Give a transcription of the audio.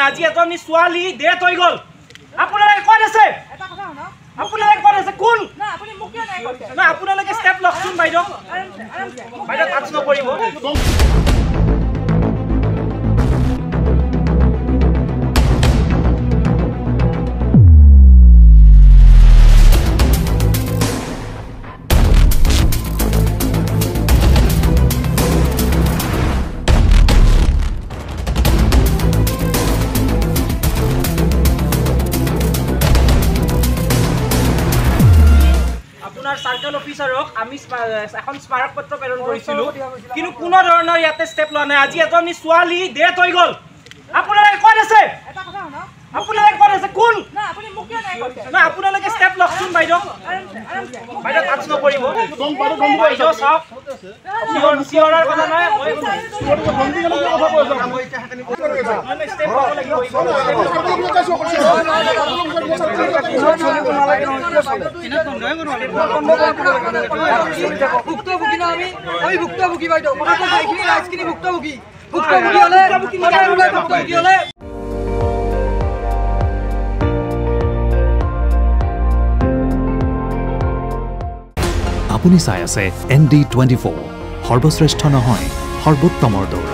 আজি এজনী ছোৱালী ডেথ হৈ গ'ল আপোনালোকে ক'ত আছে এটা কথা শুনা আপোনালোকে ক'ত আছে কোন না আপুনি মোক কিয় নাই কৈছে না আপোনালোকে ষ্টেপ লকচোন বাইদেউ বাইদেউ টাচ নকৰিব সার্কেল অফিসারক আমি এখন স্মারকপত্র প্রেরণ করেছিলো কিন্তু কোনো ধরনের ইয়াতে স্টেপ লোৱা নাই আজি এজনী ছোৱালী ডেথ হৈ গ'ল আপোনালোকে ক'ত আছে এটা কথা শুনা আপোনালোকে ক'ত আছে কোন না আপুনি মোক কিয় নাই কৈছে না আপোনালোকে ষ্টেপ লকচোন বাইদেউ বাইদেউ টাচ নকৰিব বাইদেউ চাওক চিঞৰাৰ কথা নাই মই ষ্টেপ ল'ব লাগিব ভুক্তভোগী না আমি ভুক্তভোগী বাইদেউ এইখিনি ৰাইজখিনি ভুক্তভোগী হলে আপুনি চাই আছে ND24 সৰ্বশ্ৰেষ্ঠ নহয় সৰ্বোত্তমৰ দৌৰ